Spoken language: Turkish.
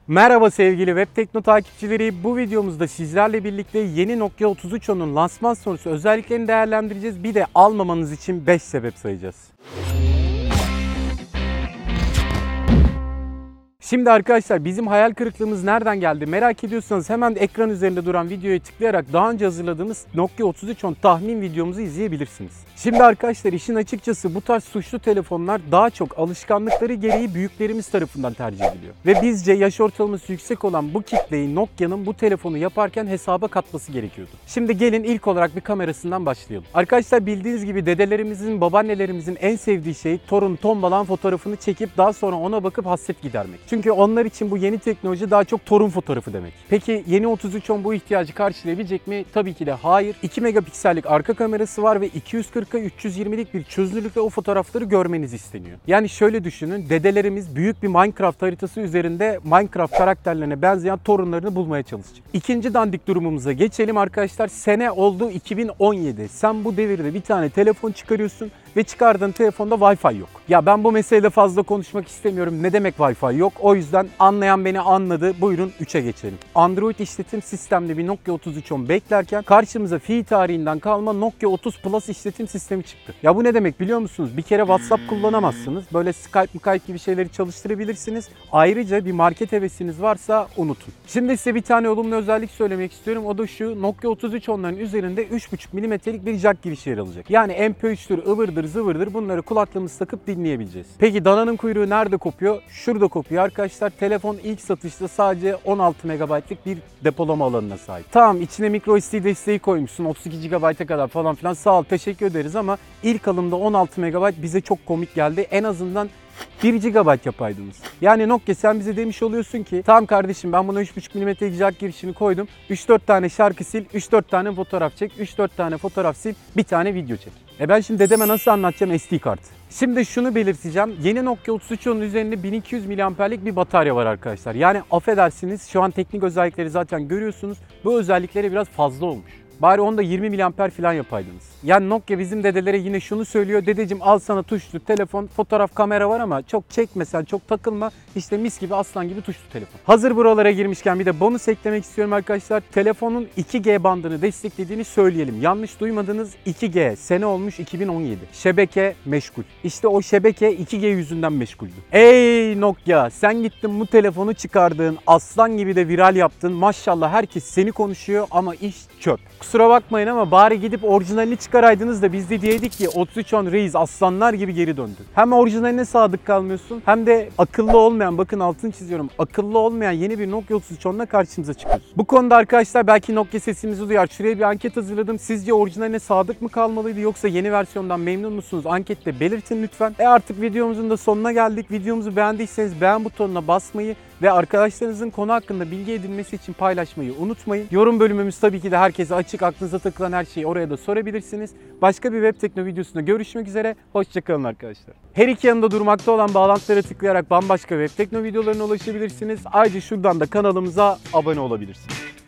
Merhaba sevgili Web Tekno takipçileri. Bu videomuzda sizlerle birlikte yeni Nokia 3310'un lansman sonrası özelliklerini değerlendireceğiz. Bir de almamanız için 5 sebep sayacağız. Şimdi arkadaşlar bizim hayal kırıklığımız nereden geldi merak ediyorsanız hemen ekran üzerinde duran videoya tıklayarak daha önce hazırladığımız Nokia 3310 tahmin videomuzu izleyebilirsiniz. Şimdi arkadaşlar işin açıkçası bu tarz tuşlu telefonlar daha çok alışkanlıkları gereği büyüklerimiz tarafından tercih ediliyor. Ve bizce yaş ortalaması yüksek olan bu kitleyi Nokia'nın bu telefonu yaparken hesaba katması gerekiyordu. Şimdi gelin ilk olarak bir kamerasından başlayalım. Arkadaşlar bildiğiniz gibi dedelerimizin, babaannelerimizin en sevdiği şey torun tombalan fotoğrafını çekip daha sonra ona bakıp hasret gidermek. Çünkü onlar için bu yeni teknoloji daha çok torun fotoğrafı demek. Peki yeni 3310 bu ihtiyacı karşılayabilecek mi? Tabii ki de hayır. 2 megapiksellik arka kamerası var ve 240'a 320'lik bir çözünürlükle o fotoğrafları görmeniz isteniyor. Yani şöyle düşünün, dedelerimiz büyük bir Minecraft haritası üzerinde Minecraft karakterlerine benzeyen torunlarını bulmaya çalışacak. İkinci dandik durumumuza geçelim arkadaşlar. Sene oldu 2017. Sen bu devirde bir tane telefon çıkarıyorsun ve çıkardığın telefonda Wi-Fi yok. Ya ben bu meseleyle fazla konuşmak istemiyorum. Ne demek Wi-Fi yok? O yüzden anlayan beni anladı. Buyurun 3'e geçelim. Android işletim sistemli bir Nokia 3310 beklerken karşımıza fi tarihinden kalma Nokia 30 Plus işletim sistemi çıktı. Ya bu ne demek biliyor musunuz? Bir kere WhatsApp kullanamazsınız. Böyle Skype gibi şeyleri çalıştırabilirsiniz. Ayrıca bir market hevesiniz varsa unutun. Şimdi size bir tane olumlu özellik söylemek istiyorum. O da şu: Nokia 3310'ların üzerinde 3.5 mm'lik bir jack girişi yer alacak. Yani MP3'tür, ıvırdır, zıvırdır bunları kulaklığımızı takıp dinleyebileceğiz. Peki dananın kuyruğu nerede kopuyor? Şurada kopuyor arkadaşlar. Telefon ilk satışta sadece 16 MB'lık bir depolama alanına sahip. Tamam, içine microSD desteği koymuşsun 32 GB'a kadar falan filan, sağ ol teşekkür ederiz ama ilk alımda 16 MB bize çok komik geldi. En azından 1 GB yapaydınız. Yani Nokia sen bize demiş oluyorsun ki tamam kardeşim ben buna 3.5 mm'lik jack girişini koydum. 3-4 tane şarkı sil, 3-4 tane fotoğraf çek, 3-4 tane fotoğraf sil, bir tane video çek. Ben şimdi dedeme nasıl anlatacağım SD kartı? Şimdi şunu belirteceğim. Yeni Nokia 3310'un üzerinde 1200 mAh'lik bir batarya var arkadaşlar. Yani affedersiniz, şu an teknik özellikleri zaten görüyorsunuz. Bu özellikleri biraz fazla olmuş. Bari onda 20 mAh falan yapaydınız. Yani Nokia bizim dedelere yine şunu söylüyor. Dedeciğim al sana tuşlu telefon, fotoğraf kamera var ama çok çekmesen, çok takılma. İşte mis gibi aslan gibi tuşlu telefon. Hazır buralara girmişken bir de bonus eklemek istiyorum arkadaşlar. Telefonun 2G bandını desteklediğini söyleyelim. Yanlış duymadınız, 2G. Sene olmuş 2017. Şebeke meşgul. İşte o şebeke 2G yüzünden meşguldü. Ey Nokia, sen gittin bu telefonu çıkardın. Aslan gibi de viral yaptın. Maşallah herkes seni konuşuyor ama iş çöp. Kusura bakmayın ama bari gidip orijinalini çıkaraydınız da biz de diyeydik ki 3310 reis aslanlar gibi geri döndü. Hem orijinaline sadık kalmıyorsun hem de akıllı olmayan, bakın altını çiziyorum, akıllı olmayan yeni bir Nokia 3310'la karşımıza çıkıyorsun. Bu konuda arkadaşlar belki Nokia sesimizi duyar. Şuraya bir anket hazırladım. Sizce orijinaline sadık mı kalmalıydı yoksa yeni versiyondan memnun musunuz? Ankette belirtin lütfen. Artık videomuzun da sonuna geldik. Videomuzu beğendiyseniz beğen butonuna basmayı ve arkadaşlarınızın konu hakkında bilgi edinmesi için paylaşmayı unutmayın. Yorum bölümümüz tabii ki de herkese açık. Aklınıza takılan her şeyi oraya da sorabilirsiniz. Başka bir Web Tekno videosunda görüşmek üzere. Hoşçakalın arkadaşlar. Her iki yanında durmakta olan bağlantılara tıklayarak bambaşka Web Tekno videolarına ulaşabilirsiniz. Ayrıca şuradan da kanalımıza abone olabilirsiniz.